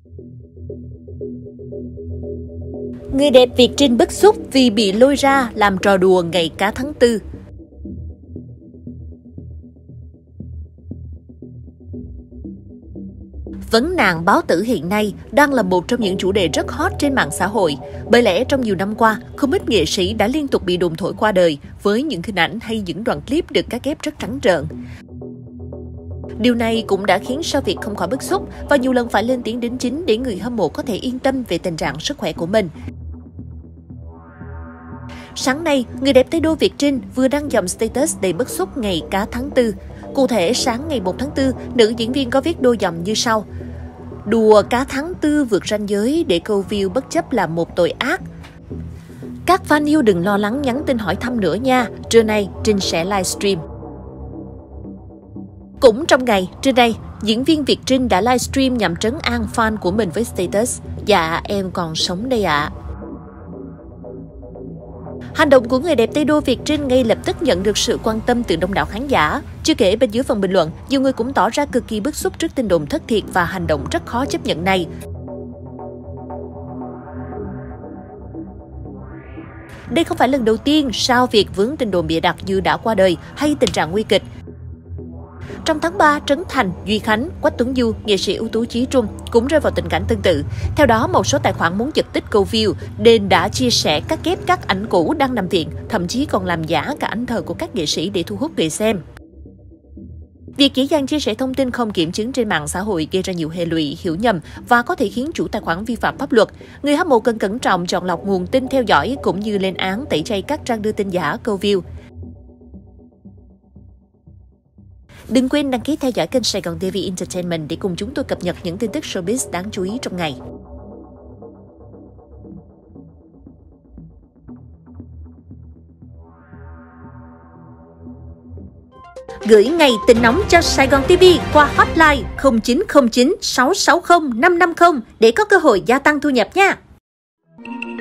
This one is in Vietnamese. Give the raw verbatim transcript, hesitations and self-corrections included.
Người đẹp Việt Trinh bức xúc vì bị lôi ra làm trò đùa ngày cá tháng tư. Vấn nạn báo tử hiện nay đang là một trong những chủ đề rất hot trên mạng xã hội. Bởi lẽ trong nhiều năm qua, không ít nghệ sĩ đã liên tục bị đồn thổi qua đời với những hình ảnh hay những đoạn clip được cắt ghép rất trắng trợn. Điều này cũng đã khiến Sao Việt không khỏi bức xúc và nhiều lần phải lên tiếng đính chính để người hâm mộ có thể yên tâm về tình trạng sức khỏe của mình. Sáng nay, người đẹp Tây Đô Việt Trinh vừa đăng dòng status đầy bức xúc ngày cá tháng tư. Cụ thể, sáng ngày một tháng tư, nữ diễn viên có viết đôi dòng như sau. Đùa cá tháng tư vượt ranh giới để câu view bất chấp là một tội ác. Các fan yêu đừng lo lắng nhắn tin hỏi thăm nữa nha, trưa nay Trinh sẽ livestream. Cũng trong ngày, trưa nay, diễn viên Việt Trinh đã livestream nhằm trấn an fan của mình với status. Dạ, em còn sống đây ạ. À. Hành động của người đẹp Tây Đô Việt Trinh ngay lập tức nhận được sự quan tâm từ đông đảo khán giả. Chưa kể bên dưới phần bình luận, nhiều người cũng tỏ ra cực kỳ bức xúc trước tin đồn thất thiệt và hành động rất khó chấp nhận này. Đây không phải lần đầu tiên Sao Việt vướng tin đồn bịa đặt như đã qua đời hay tình trạng nguy kịch. Trong tháng ba, Trấn Thành, Duy Khánh, Quách Tuấn Du, nghệ sĩ ưu tú Chí Trung cũng rơi vào tình cảnh tương tự. Theo đó, một số tài khoản muốn giật tích câu view nên đã chia sẻ cắt ghép các ảnh cũ đang nằm viện, thậm chí còn làm giả cả ảnh thờ của các nghệ sĩ để thu hút người xem. Việc dễ dàng chia sẻ thông tin không kiểm chứng trên mạng xã hội gây ra nhiều hệ lụy, hiểu nhầm và có thể khiến chủ tài khoản vi phạm pháp luật. Người hâm mộ cần cẩn trọng chọn lọc nguồn tin theo dõi cũng như lên án tẩy chay các trang đưa tin giả câu view. Đừng quên đăng ký theo dõi kênh Sài Gòn ti vi Entertainment để cùng chúng tôi cập nhật những tin tức showbiz đáng chú ý trong ngày. Gửi ngay tin nóng cho Sài Gòn ti vi qua hotline không chín không chín sáu sáu không năm năm không để có cơ hội gia tăng thu nhập nha!